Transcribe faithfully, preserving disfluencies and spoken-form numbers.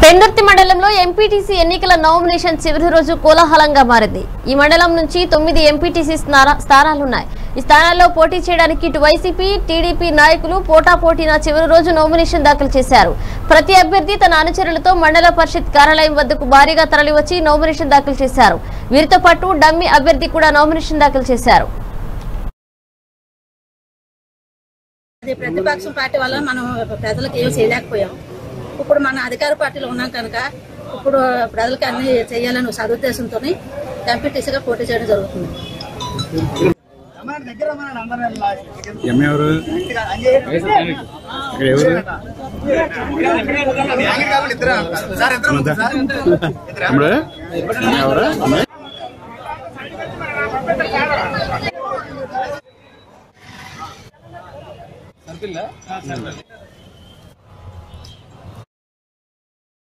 పెందుర్తి మండలంలో ఎంపీటీసీ ఎన్నికల నామినేషన్ చివరి రోజు కోలాహలంగా మారింది. ఈ మండలం నుంచి తొమ్మిది ఎంపీటీసీ స్థానాలున్నాయి. ఈ స్థానాల్లో పోటీ చేయడానికి ఇటు వైసీపీ, టీడీపీ నాయకులు పోటాపోటీన చివరి రోజు నామినేషన్ దాఖలు చేశారు. ప్రతి అభ్యర్థి తన అనుచరులతో మండల పరిషత్ కార్యాలయం వద్దకు భారీగా తరలివచ్చి నామినేషన్ దాఖలు చేశారు. వీరితో పాటు డమ్మీ అభ్యర్థి కూడా నామినేషన్ దాఖలు చేశారు. ప్రతిపక్షం పార్టీ వల్ల మనం ప్రజలకు ఏం చేయలేకపోయాం. ఇప్పుడు మన అధికార పార్టీలో ఉన్నాం కనుక ఇప్పుడు ప్రజలకు అన్ని చేయాలని సదుద్దేశంతో ఎంపీటీసీగా పోటీ చేయడం జరుగుతుంది. సర్కిల్